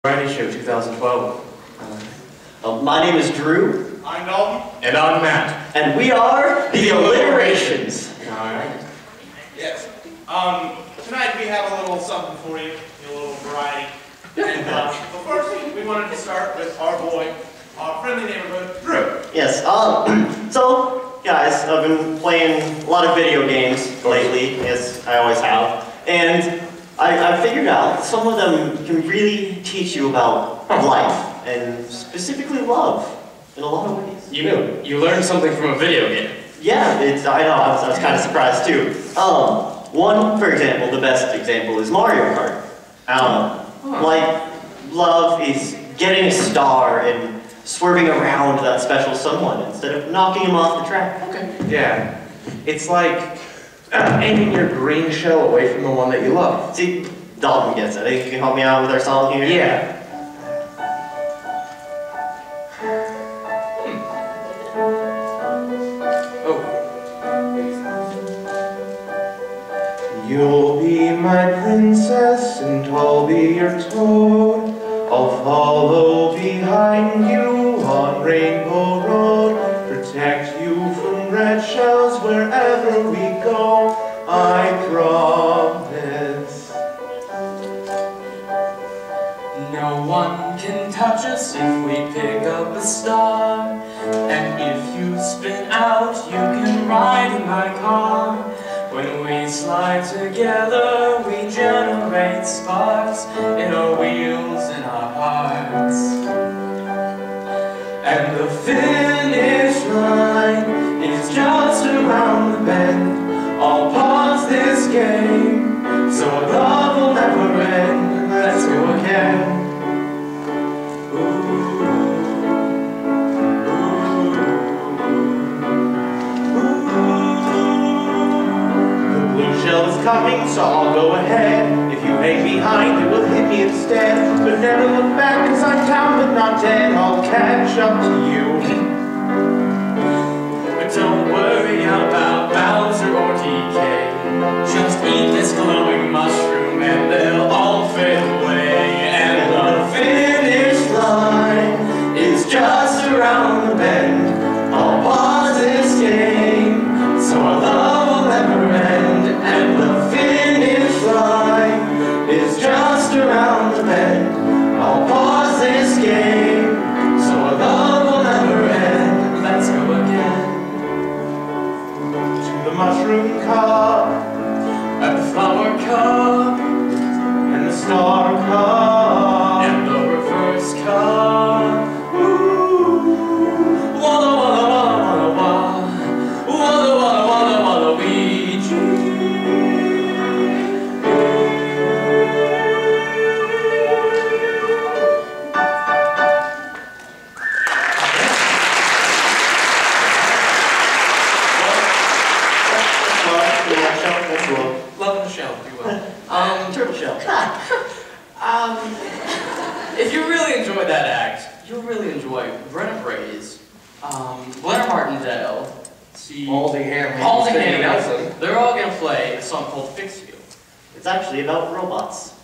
Variety Show 2012. My name is Drew. I'm Dalton. And I'm Matt. And we are the Alliterations. Alright. Yes. Tonight we have a little something for you, a little variety. And but first we wanted to start with our boy, our friendly neighborhood, Drew. Yes, so, guys, I've been playing a lot of video games lately, as I always have. And I figured out some of them can really teach you about life, and specifically love, in a lot of ways. You learned something from a video game. Yeah, I know, I was kind of surprised too. One, for example, the best example is Mario Kart. Like, love is getting a star and swerving around that special someone instead of knocking him off the track. Okay. Yeah. It's like aiming your green shell away from the one that you love. See, Dalton gets it. You can help me out with our song here? Yeah. You'll be my princess and I'll be your toad. I'll follow behind you on Rainbow Road. Protect you from red shells wherever we go, I promise. No one can touch us if we pick up a star. And if you spin out, you can ride in my car. When we slide together, we generate sparks in our wheels and our hearts. And the finish line is just around the bend. I'll pause this game, so our love will never end. Let's go again. Is coming, so I'll go ahead. If you hang behind, it will hit me instead. But never look back, cause I'm down but not dead. I'll catch up to you. But don't worry about Bowser or DK. Just eat this glowing mushroom and they'll all fade away. And the finish line is just around the bend. I'll pause this game, so our love will never end. And the finish line is just around the bend. I'll pause this game, so our love will never end. Let's go again. To the mushroom cup, At the flower cup, and the star cup, and the reverse cup. Walla walla walla walla walla, walla walla walla walla Luigi. Love in the shell, if you will. Turtle shell. If you really enjoyed that act, you'll really enjoy Brenna Braze, Blair Martindale, Halsey Halsey Hanley. They're all gonna play a song called Fix You. It's actually about robots.